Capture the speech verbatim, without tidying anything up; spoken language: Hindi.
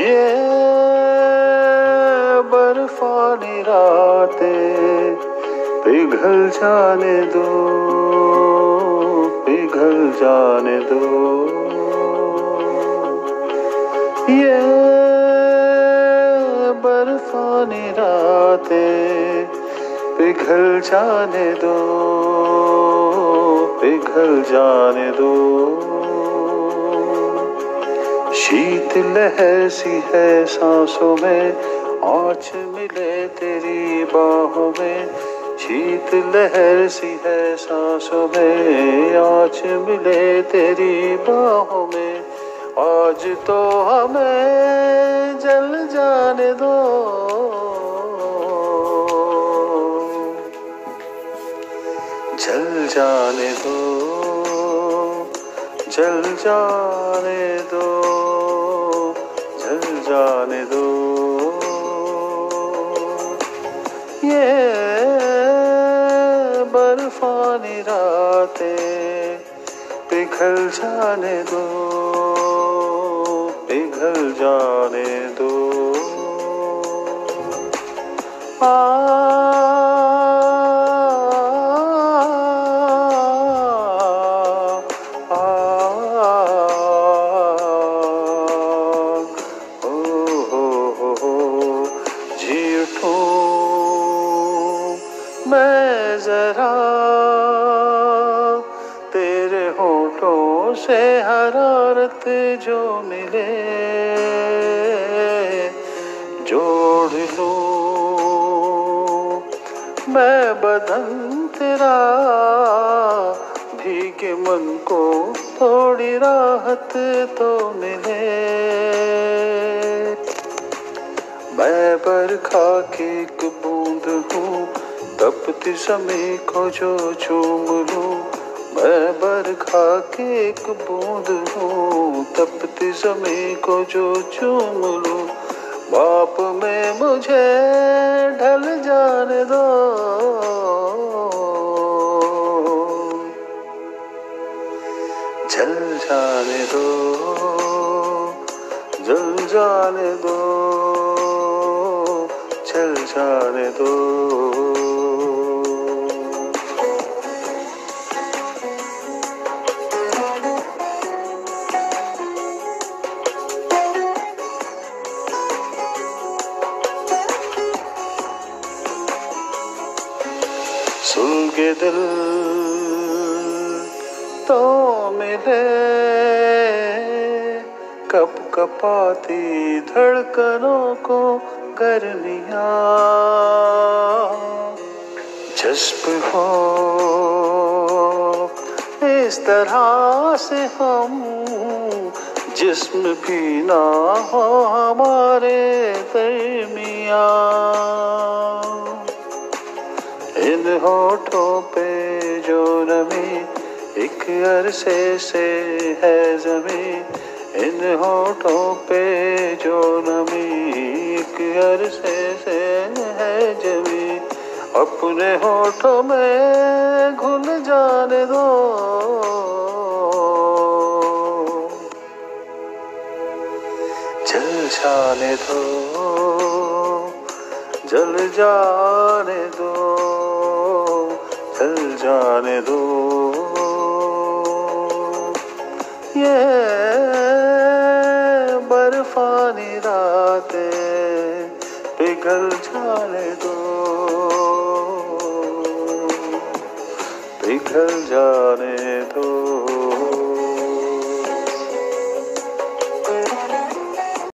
ये बर्फानी रातें पिघल जाने दो, पिघल जाने दो। ये बर्फानी रातें पिघल जाने दो, पिघल जाने दो। शीत लहर सी है सांसों में, आँच मिले तेरी बाहों में। शीत लहर सी है सांसों में, आँच मिले तेरी बाहों में। आज तो हमें जल जाने दो, जल जाने दो, जल जाने दो, जल जाने दो। ये बर्फानी रातें पिघल जाने दो, पिघल जाने दो। आ मैं जरा तेरे होठों से हरारत जो मिले जोड़ लूं। मैं बदन तेरा भीगे मन को थोड़ी राहत तो मिले। मैं बरखा की एक बूंद हूँ, तपती ज़मीं को जो चूम लूं। मैं बरखा की एक बूंद हूँ, तपती ज़मीं को जो चूम लूं। बाप में मुझे ढल जाने दो, जल जाने दो, जल जाने दो, जल जाने दो। सुलगे दिल तो मिले, कप कपाती धड़कनों को गर्मियाँ। जज्ब हो इस तरह से हम, जिस्म भी ना हो हमारे दरमियाँ। इन होठों पे जो नमी एक अरसे से है जमी। इन होठों पे जो नमी एक अरसे से है जमी। अपने होठों में घुल जाने दो, जल जाने दो, जल जाने दो, जल जाने दो। ये बर्फानी रातें पिघल जाने दो, पिघल जाने